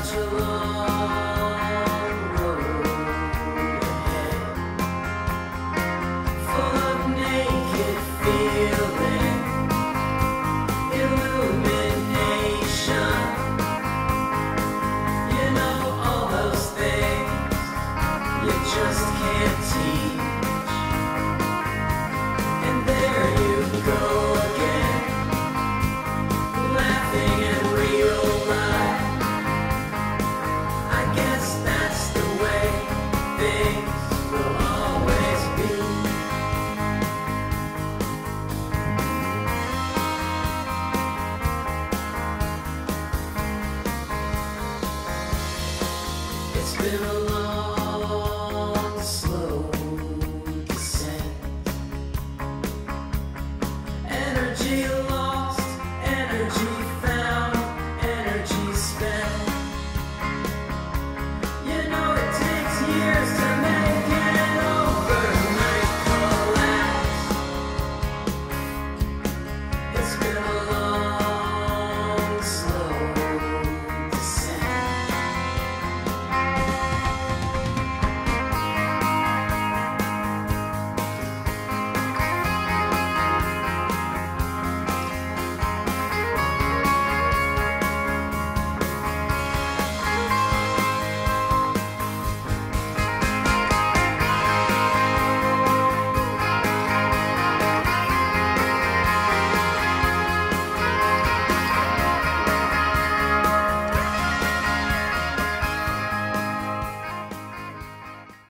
such a long road ahead, full of naked feeling, illumination. You know all those things you just can't teach. And there you go again, laughing at real life. I guess that's the way things will always be. It's been a long